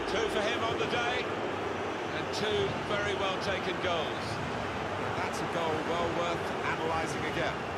Two for him on the day, and two very well taken goals. That's a goal well worth analysing again.